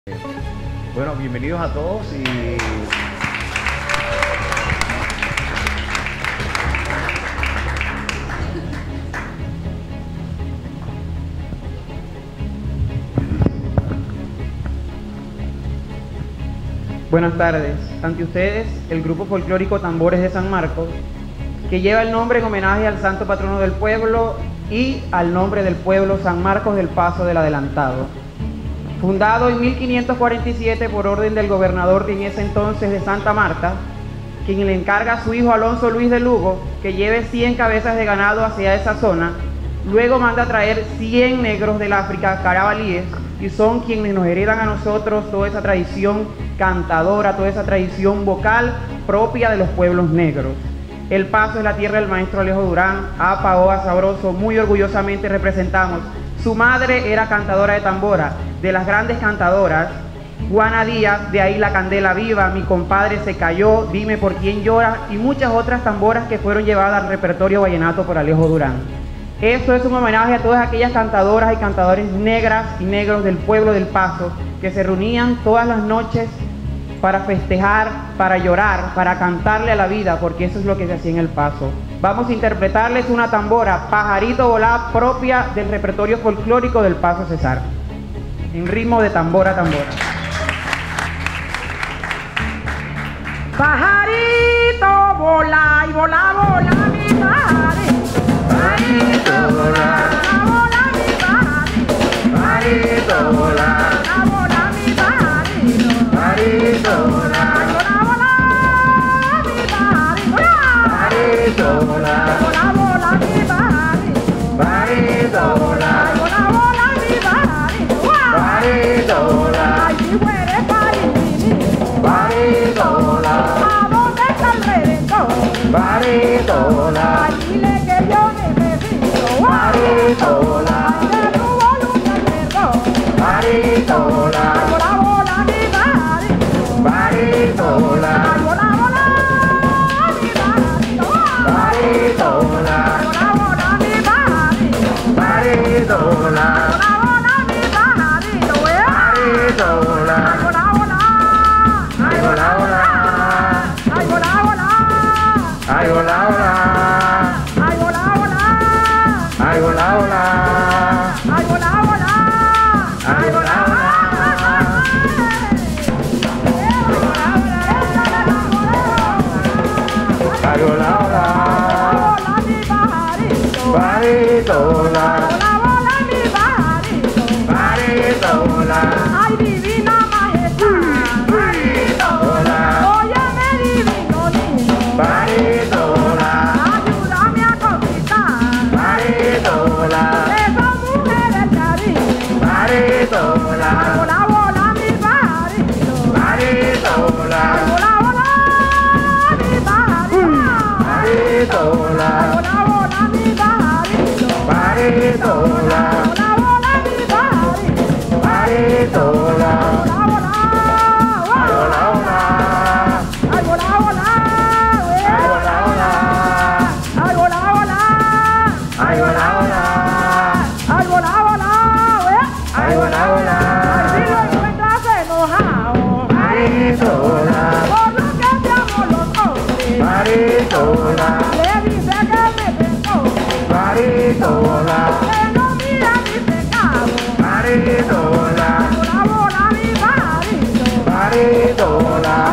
Bueno, bienvenidos a todos y buenas tardes. Ante ustedes, el grupo folclórico Tambores de San Marcos, que lleva el nombre en homenaje al santo patrono del pueblo y al nombre del pueblo San Marcos del Paso del Adelantado. Fundado en 1547 por orden del gobernador en ese entonces de Santa Marta, quien le encarga a su hijo Alonso Luis de Lugo que lleve 100 cabezas de ganado hacia esa zona. Luego manda a traer 100 negros del África, carabalíes, y son quienes nos heredan a nosotros toda esa tradición cantadora, toda esa tradición vocal propia de los pueblos negros. El Paso es la tierra del maestro Alejo Durán, apa, oa, sabroso, muy orgullosamente representamos. Su madre era cantadora de tambora, de las grandes cantadoras, Juana Díaz, de ahí La Candela Viva, Mi Compadre Se Cayó, Dime por quién llora, y muchas otras tamboras que fueron llevadas al repertorio vallenato por Alejo Durán. Esto es un homenaje a todas aquellas cantadoras y cantadores negras y negros del pueblo del Paso, que se reunían todas las noches para festejar, para llorar, para cantarle a la vida, porque eso es lo que se hacía en el Paso. Vamos a interpretarles una tambora, Pajarito Volá, propia del repertorio folclórico del Paso Cesar, en ritmo de tambora a tambora. Pajarito volá y volá, volá mi pajarito. Pajarito volá, volá mi pajarito. Pajarito volá, volá mi pajarito. Pajarito volá, volá mi pajarito. Pajarito volá, volá mi pajarito. Pajarito volá, volá mi pajarito. Pajarito volá, ay si fuere pajarito. Pajarito volá, ¿a dónde está el redentor? Pajarito volá, ay dile que yo necesito. Pajarito volá, de tu voluntad perdón. Pajarito volá, volá, volá mi pajarito. Pajarito volá, volá, volá mi pajarito. Pajarito volá, volá, volá mi pajarito. Pajarito volá, volá, volá mi pajarito. Pajarito volá, volá, volá. Ay, volá, volá. Ay, volá, volá. ¡ay, hola, hola! Ay, volá, volá. ¡ay, hola, hola! Ay, volá, volá. ¡ay, hola, ¡ay, hola, hola! Volá mi pajarito. ¡Pajarito volá! Volá, volá mi pajarito. ¡pajarito volá! Ay, divina majestad. ¡pajarito volá! Óyeme, divino niño. ¡pajarito volá! Ayúdame a conquistar ¡pajarito volá! esa mujer del Caribe. ¡pajarito volá! Volá, volá mi pajarito. ¡pajarito volá! Volá, volá mi pajarito. ¡pajarito volá! Volá, volá mi pajarito. ¡pajarito volá! Volá, volá mi pajarito. ¡pajarito volá! Volá, volá. ¡ay, hola, hola! Ay, volá, volá. ¡ay, hola, hola! Ay, volá, volá. ¡ay, hola, hola! Ay, volá, volá. ¡ay, hola, hola! Ay, si lo encuentras enojado ¡pajarito volá! por lo que te amo los hombres, ¡pajarito volá! le dice que me perdone, ¡pajarito volá! que no mira mi pecado. ¡pajarito volá! Volá, volá mi pajarito. ¡pajarito volá!